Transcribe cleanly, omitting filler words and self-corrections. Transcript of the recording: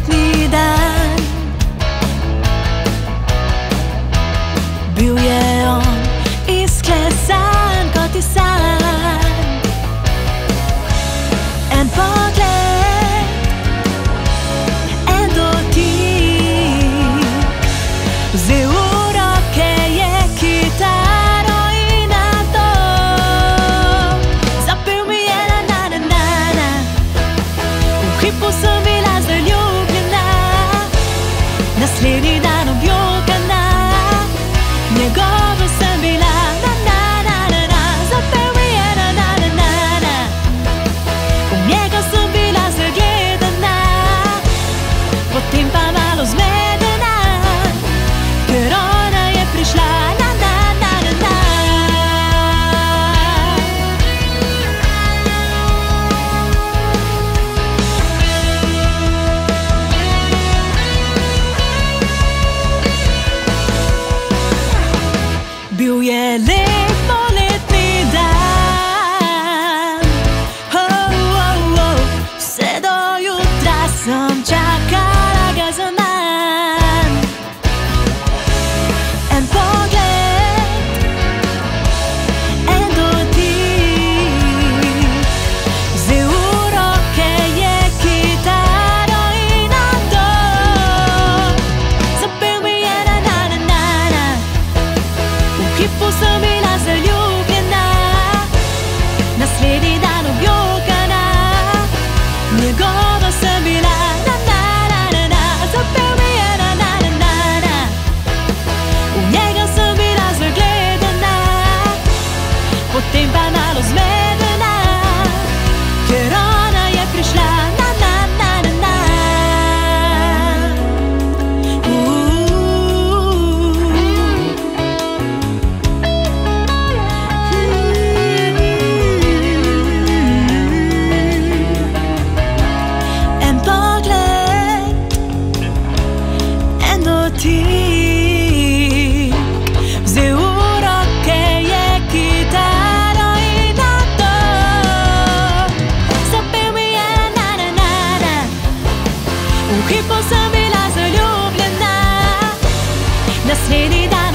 poletni dan. Bil je on izklesan kot ti san. En pogled, en dotik, vzel v roke je kitaro in nato zapel mi je na na na na na. V hipu sem bila zaljubljena, naslednji dan objokana, njegova sem bila na na na na na. Zapel mi je na na na na na, v njega sem bila zagledana, potem pa malo zmedena, ker ona je prišla na na na na na. Bil je lep poletni dan, vse do jutra sem čakala ga zaman. En pogled, en dotik, vzel v roke je kitaro in nato zapel mi je na na na na na. V hipu sem bila zaljubljena, naslednji dan objokana, njegova sem bila na na na na na. Zapel mi je na na na na na, v njega sem bila zagledana, potem pa malo zmedena, ker ona je prišla na na na na na. En pogled, en dotik, vzel v roke je kitaro in nato zapel mi je na na na na. V hipu sem bila zaljubljena, naslednji dan